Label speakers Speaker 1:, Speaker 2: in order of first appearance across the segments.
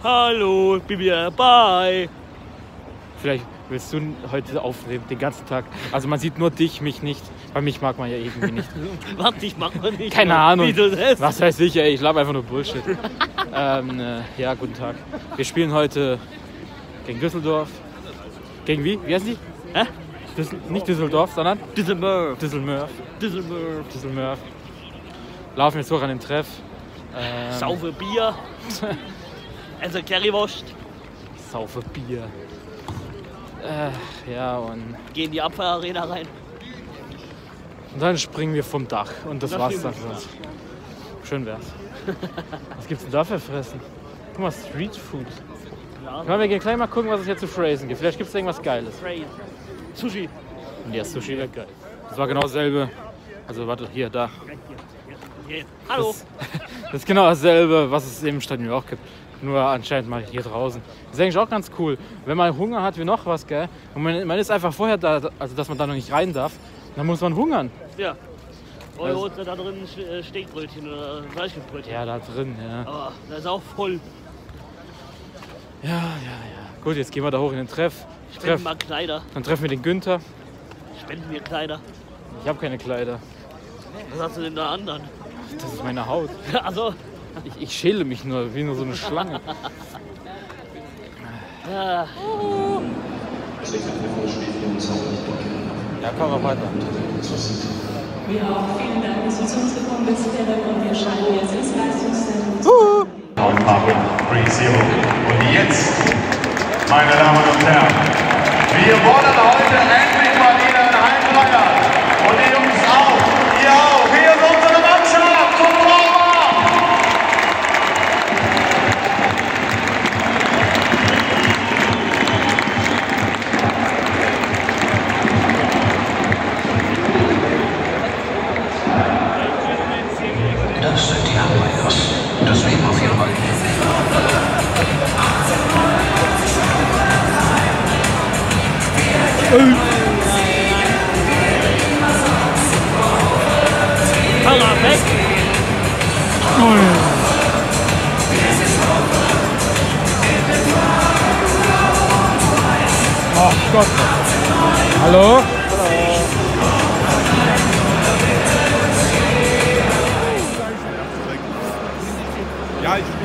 Speaker 1: Hallo, ich bin wieder dabei.
Speaker 2: Vielleicht willst du heute aufnehmen, den ganzen Tag. Also man sieht nur dich, mich nicht. Weil mich mag man ja irgendwie nicht.
Speaker 1: Was, dich mag man nicht?
Speaker 2: Keine Ahnung.
Speaker 1: Wie du das?
Speaker 2: Was weiß ich, ey. Ich laber einfach nur Bullshit. Ja, guten Tag. Wir spielen heute gegen Düsseldorf. Gegen wie? Wie heißen die?
Speaker 1: Hä?
Speaker 2: Nicht Düsseldorf, sondern
Speaker 1: Düsseldorf.
Speaker 2: Düsseldorf.
Speaker 1: Düsseldorf.
Speaker 2: Düsseldorf. Laufen jetzt hoch an den Treff.
Speaker 1: Saufe Bier. Also Currywurst.
Speaker 2: Saufe Bier. Ja, und
Speaker 1: Gehen in die Abfallarena rein.
Speaker 2: dann springen wir vom Dach. Und das war's dann für uns. Schön wär's. Was gibt's denn da für Fressen? Guck mal, Street Food. Ja, wir gehen gleich mal gucken, was es hier zu Phrasen gibt. Vielleicht gibt's irgendwas Geiles.
Speaker 1: Sushi.
Speaker 2: Ja, Sushi wäre geil. Das war genau dasselbe. Also warte, hier, da.
Speaker 1: Hallo.
Speaker 2: Das ist genau dasselbe, was es im Stadion auch gibt. Nur anscheinend mal hier draußen. Das ist eigentlich auch ganz cool. Wenn man Hunger hat wie noch was, gell? Und man ist einfach vorher da, also dass man da noch nicht rein darf, dann muss man hungern.
Speaker 1: Ja. Oder holst du da drin Steakbrötchen oder Fleischbrötchen?
Speaker 2: Ja, da drin, ja.
Speaker 1: Aber das ist auch voll.
Speaker 2: Ja. Gut, jetzt gehen wir da hoch in den Treff.
Speaker 1: Spenden mal Kleider.
Speaker 2: Dann treffen wir den Günther.
Speaker 1: Spenden mir Kleider.
Speaker 2: Ich habe keine Kleider.
Speaker 1: Was hast du denn da anderen?
Speaker 2: Das ist meine Haut.
Speaker 1: Also.
Speaker 2: Ich schäle mich nur, wie nur so eine Schlange.
Speaker 1: Ja,
Speaker 2: Ja, komm mal weiter.
Speaker 3: Ja, vielen Dank, dass du zu uns gekommen bist, Derek, und wir schalten jetzt ins Leistungszentrum.
Speaker 4: Aufmachung, 3-0. Und jetzt, meine Damen und Herren, wir wollen heute endlich mal wieder einen Heimdreier. Und die Jungs auch, ihr auch. Hier ist unsere Mannschaft zum Torwart.
Speaker 5: Das sind die Hamburgers. Das Leben auf ihrem Rücken.
Speaker 1: Kamera weg.
Speaker 2: Oh Gott. Hallo?
Speaker 6: Ja, ich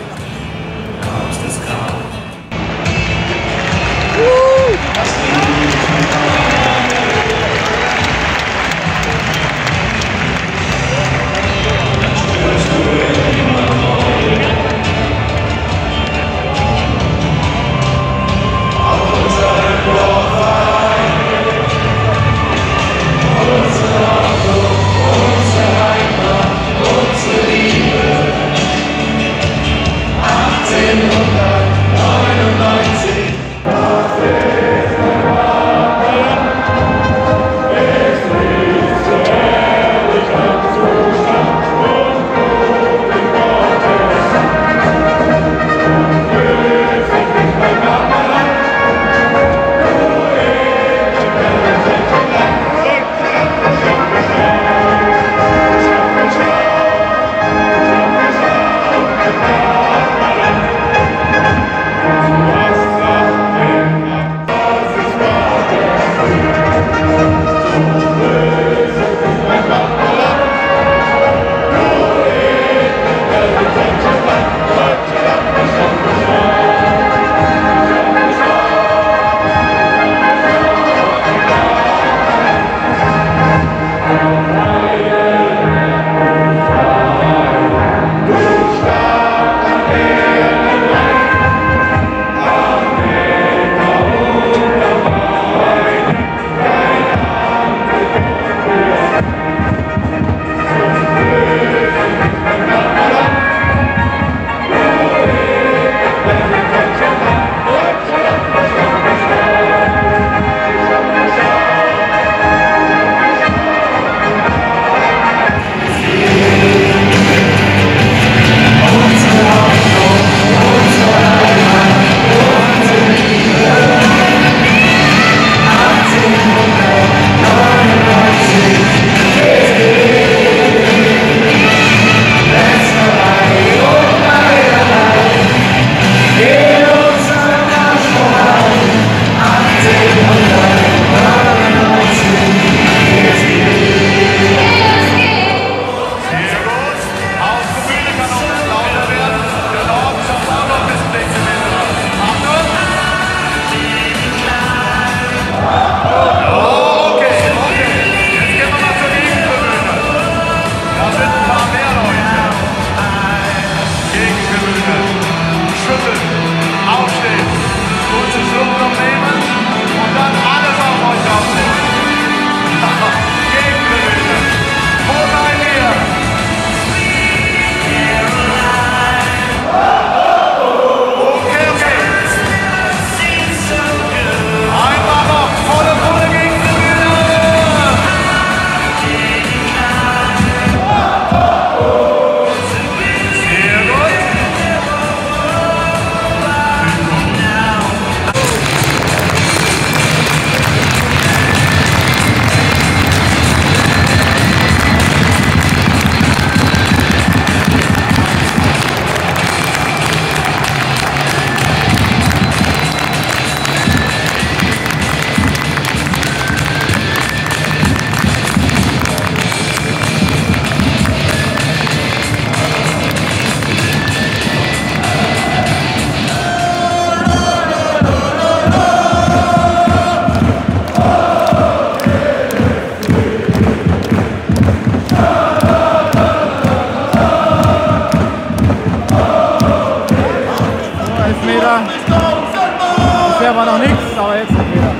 Speaker 2: Meter. Bisher war noch nichts, aber jetzt 5 Meter.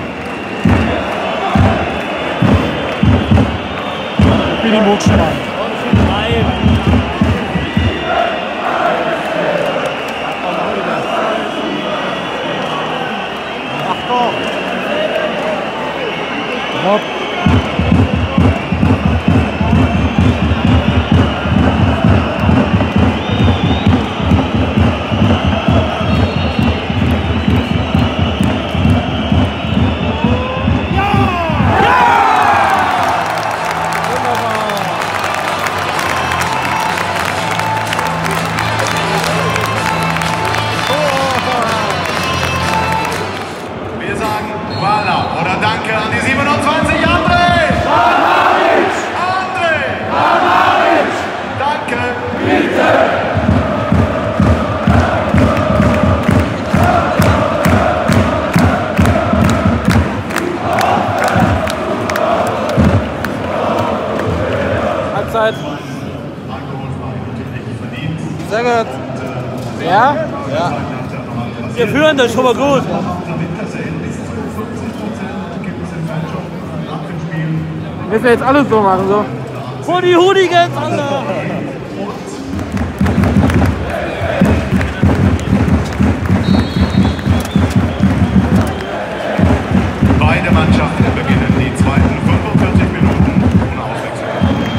Speaker 2: Wie die Muckschmann. Achtung! Hopp!
Speaker 4: Oder danke an die 27, André! André! Danke! Bitte!
Speaker 2: Halbzeit. Sehr gut. Ja? Ja.
Speaker 1: Wir führen, das ist schon mal gut.
Speaker 2: Müssen wir jetzt alles so machen, so?
Speaker 1: Vor die Hooligans, Alter!
Speaker 4: Beide Mannschaften beginnen die zweiten 45 Minuten ohne Auswechslung.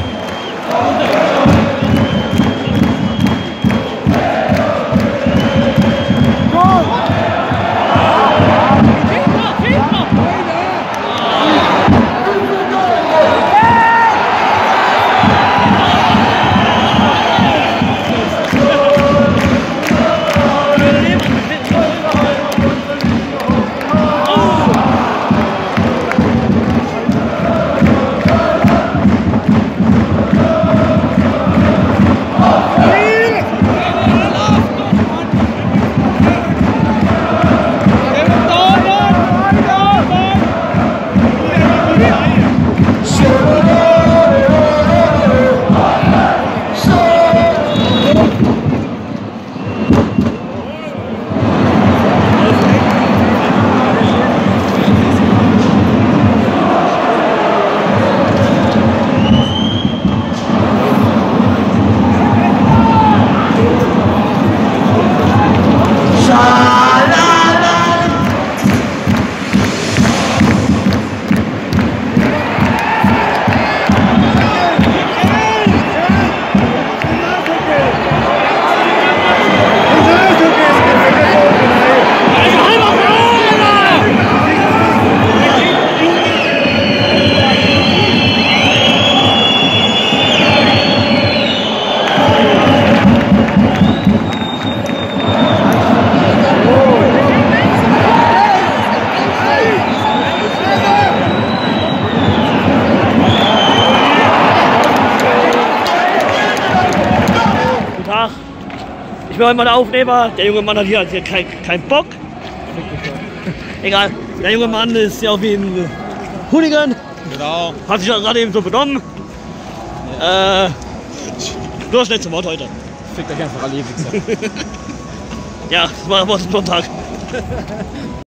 Speaker 1: Ich bin heute mal der Aufnehmer. Der junge Mann hat hier keinen Bock. Egal. Der junge Mann ist ja wie ein Hooligan.
Speaker 6: Genau.
Speaker 1: Hat sich gerade eben so benommen. Nur schnell zum Wort heute.
Speaker 2: Fickt euch einfach alle, ihr Wichser.
Speaker 1: Ja, das war ein Sonntag.